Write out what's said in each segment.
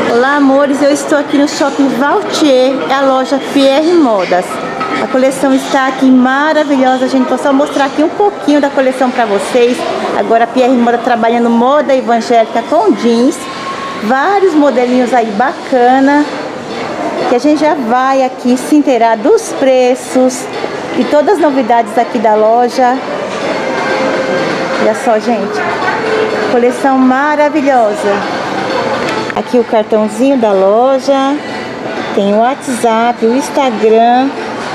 Olá, amores, eu estou aqui no Shopping Valtier, é a loja Pierre Modas. A coleção está aqui maravilhosa, gente. Vou só mostrar aqui um pouquinho da coleção para vocês. Agora a Pierre Moda trabalhando moda evangélica com jeans. Vários modelinhos aí bacana, que a gente já vai aqui se inteirar dos preços e todas as novidades aqui da loja. Olha só, gente, coleção maravilhosa. Aqui o cartãozinho da loja, tem o WhatsApp, o Instagram.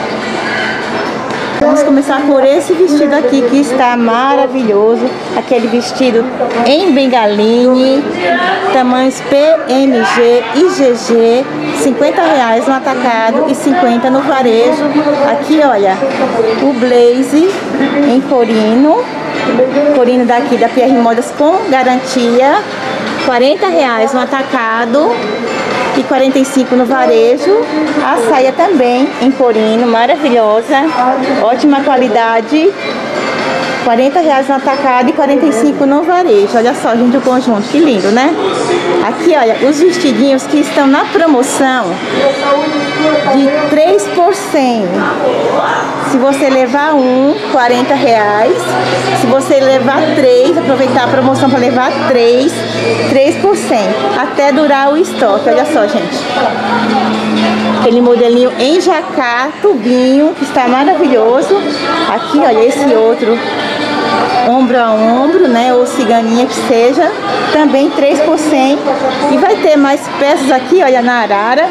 Vamos começar por esse vestido aqui que está maravilhoso. Aquele vestido em bengaline, tamanhos PMG e GG, R$50 no atacado e 50 no varejo. Aqui, olha, o blazer em corino daqui da Pierre Modas com garantia, R$40 no atacado e 45 no varejo. A saia também em corino, maravilhosa, ótima qualidade, R$40 no atacado e 45 no varejo. Olha só, gente, o conjunto, que lindo, né? Aqui, olha, os vestidinhos que estão na promoção de 3 por 100. Se você levar um, R$40. Se você levar 3, aproveitar a promoção para levar 3 por 100. Até durar o estoque. Olha só, gente. Aquele modelinho em jacá, tubinho, que está maravilhoso. Aqui, olha, esse outro ombro a ombro, né, ou ciganinha que seja, também 3 por 100. E vai ter mais peças aqui, olha, na arara,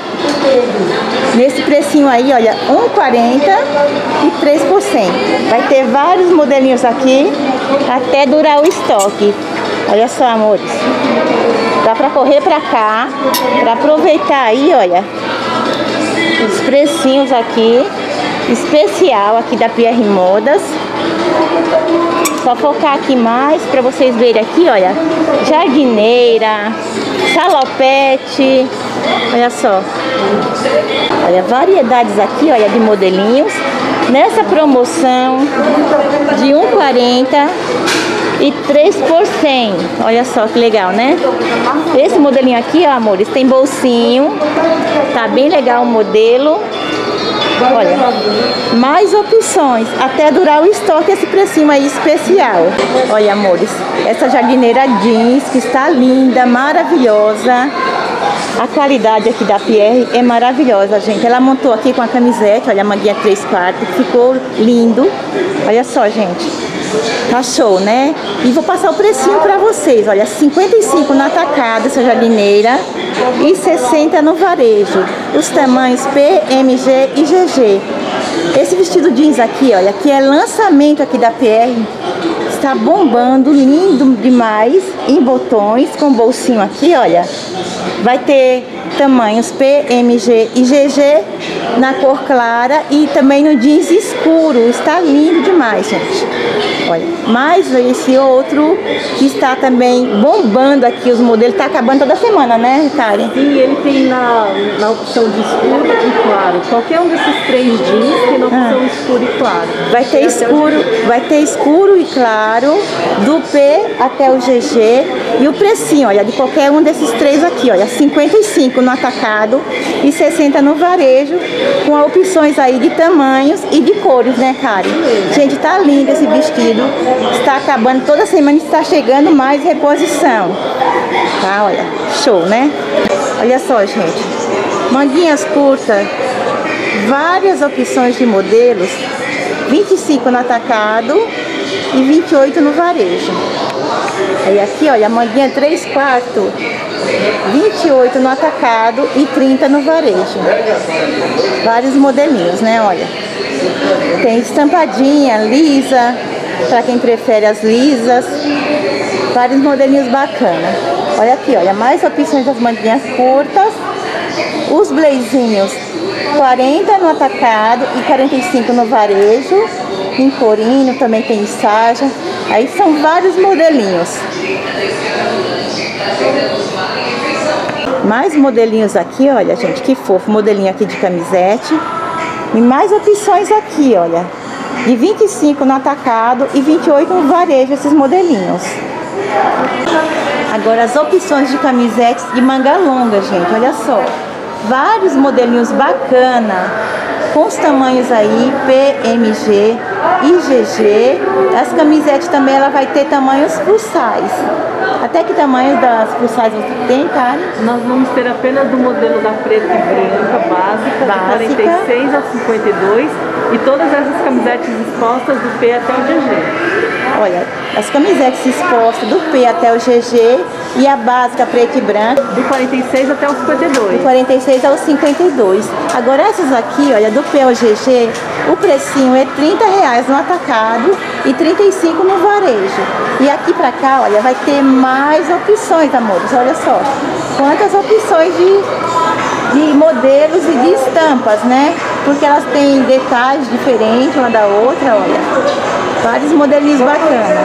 nesse precinho aí, olha, R$1,40 e 3 por 100. Vai ter vários modelinhos aqui, até durar o estoque. Olha só, amores, dá pra correr pra cá, pra aproveitar aí, olha, os precinhos aqui, especial aqui da Pierre Modas. Só focar aqui mais para vocês verem aqui, olha, jardineira, salopete, olha só, olha, variedades aqui, olha, de modelinhos, nessa promoção de R$1,40 e 3 por 100, olha só que legal, né? Esse modelinho aqui, ó, amores, tem bolsinho, tá bem legal o modelo. Olha, mais opções, até durar o estoque, esse precinho aí especial. Olha, amores, essa jardineira jeans que está linda, maravilhosa. A qualidade aqui da Pierre é maravilhosa, gente. Ela montou aqui com a camisete, olha, a manguinha 3/4, ficou lindo. Olha só, gente, tá show, né? E vou passar o precinho pra vocês, olha, 55 no atacado, essa jardineira, e 60 no varejo. Os tamanhos PMG e GG. Esse vestido jeans aqui, olha, que é lançamento aqui da Pierre, está bombando, lindo demais, em botões, com bolsinho aqui, olha. Vai ter tamanhos PMG e GG na cor clara e também no jeans escuro. Está lindo demais, gente. Olha, mais esse outro que está também bombando aqui, os modelos. Está acabando toda semana, né, Karen? Sim, ele tem na opção de escuro e claro. Qualquer um desses 3 jeans tem na opção escuro e claro. Vai ter escuro e claro, do P até o GG. E o precinho, olha, de qualquer um desses 3 aqui, olha, 55 no atacado e 60 no varejo, com opções aí de tamanhos e de cores, né, Karen? Gente, tá lindo esse vestido. Está acabando toda semana, está chegando mais reposição. Tá, olha, show, né? Olha só, gente, manguinhas curtas, várias opções de modelos, 25 no atacado e 28 no varejo. Aí aqui, olha, a manguinha 3/4, 28 no atacado e 30 no varejo. Vários modelinhos, né, olha. Tem estampadinha, lisa, para quem prefere as lisas. Vários modelinhos bacanas. Olha aqui, olha, mais opções das manguinhas curtas. Os blazinhos, 40 no atacado e 45 no varejo. Em corino também tem sarja. Aí são vários modelinhos. Mais modelinhos aqui, olha, gente, que fofo. Modelinho aqui de camisete. E mais opções aqui, olha. De 25 no atacado e 28 no varejo, esses modelinhos. Agora as opções de camisetes de manga longa, gente, olha só. Vários modelinhos bacana, com os tamanhos aí, PMG, IGG. As camisetes também ela vai ter tamanhos plus size. Até que tamanho das plus size você tem, Karen? Nós vamos ter apenas do modelo da preta e branca, básica, de 46 ao 52. E todas essas camisetes expostas do P até o GG. Olha, as camisetes expostas do P até o GG e a básica preta e branca. Do 46 até o 52. Do 46 ao 52. Agora essas aqui, olha, do P ao GG, o precinho é R$30 no atacado e 35 no varejo. E aqui pra cá, olha, vai ter mais opções, amores. Olha só, quantas opções de modelos e de estampas, né? Porque elas têm detalhes diferentes uma da outra, olha. Vários modelinhos bacanas.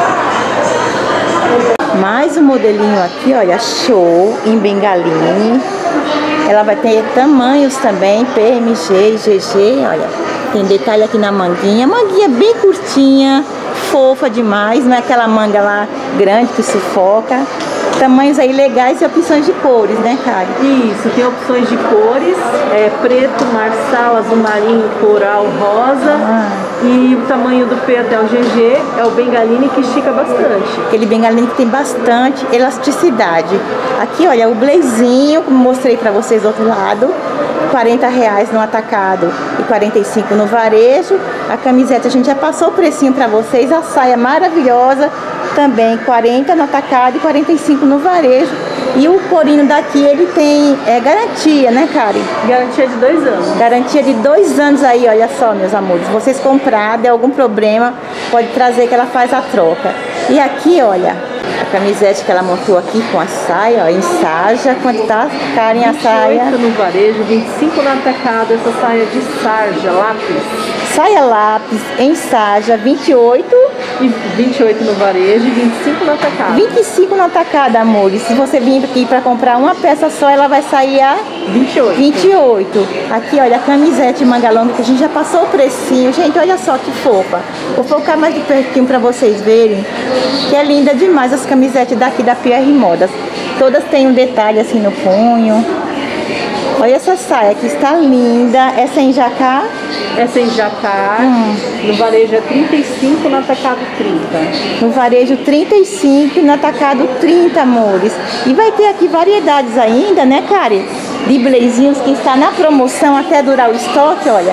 Mais um modelinho aqui, olha, show, em bengaline. Ela vai ter tamanhos também, PMG e GG, olha. Tem detalhe aqui na manguinha. Manguinha bem curtinha, fofa demais, não é aquela manga lá grande que sufoca. Tamanhos aí legais e opções de cores, né, Karen? Isso, tem opções de cores, preto, marçal, azul marinho, coral, rosa. E o tamanho do P até o GG é o bengaline que estica bastante. Aquele bengaline que tem bastante elasticidade. Aqui, olha, o blazinho, como mostrei pra vocês do outro lado, R$40 no atacado e 45 no varejo. A camiseta a gente já passou o precinho pra vocês, a saia maravilhosa, também 40 no atacado e 45 no varejo. E o corinho daqui, ele tem garantia, né, Karen? Garantia de 2 anos. Garantia de 2 anos aí, olha só, meus amores. Se vocês comprar, der algum problema, pode trazer que ela faz a troca. E aqui, olha, a camisete que ela montou aqui com a saia, ó, em sarja. Quanto tá, Karen, a saia? 28 no varejo, 25 no atacado, essa saia de sarja, lápis. Saia lápis em sarja, 28. E 28 no varejo e 25 no atacado. 25 no atacado, amores. Se você vir aqui para comprar uma peça só, ela vai sair a 28. Aqui, olha, a camisete manga longa que a gente já passou o precinho. Gente, olha só que fofa. Vou focar mais de pertinho para vocês verem. Que é linda demais as camisetes daqui da PR Modas. Todas têm um detalhe assim no punho. Olha essa saia que está linda. Essa é em jacá? Essa é em jacá. No varejo é 35, no atacado 30. No varejo 35 e no atacado 30, amores. E vai ter aqui variedades ainda, né, Karen? De blazinhos que está na promoção até durar o estoque, olha.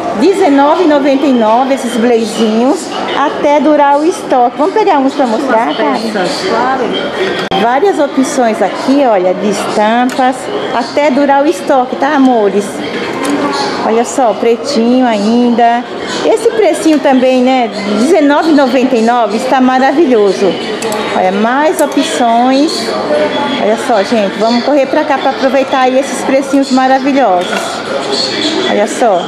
R$19,99 esses blazinhos até durar o estoque. Vamos pegar uns para mostrar, Karen? Claro. Várias opções aqui, olha, de estampas até durar o estoque, tá, amores? Olha só, pretinho ainda. Esse precinho também, né, R$19,99, está maravilhoso. Olha, mais opções. Olha só, gente, vamos correr pra cá para aproveitar aí esses precinhos maravilhosos. Olha só.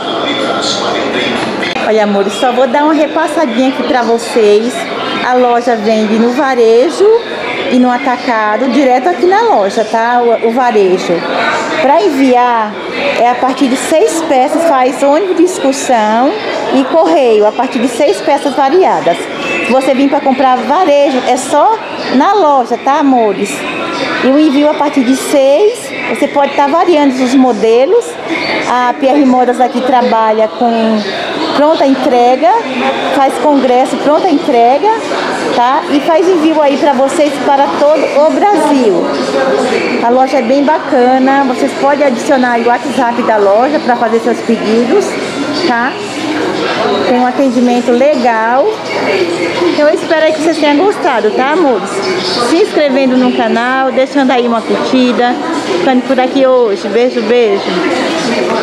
Olha, amores, só vou dar uma repassadinha aqui pra vocês. A loja vende no varejo e no atacado, direto aqui na loja, tá? O varejo. Para enviar, é a partir de 6 peças, faz ônibus de excursão e correio, a partir de 6 peças variadas. Se você vir para comprar varejo, é só na loja, tá, amores? E o envio a partir de 6, você pode estar variando os modelos. A PR Modas aqui trabalha com pronta entrega, faz congresso pronta entrega, tá? E faz envio aí para vocês para todo o Brasil. A loja é bem bacana, vocês podem adicionar o WhatsApp da loja para fazer seus pedidos, tá? Tem um atendimento legal. Então eu espero aí que vocês tenham gostado, tá, amores? Se inscrevendo no canal, deixando aí uma curtida. Ficando por aqui hoje. Beijo, beijo.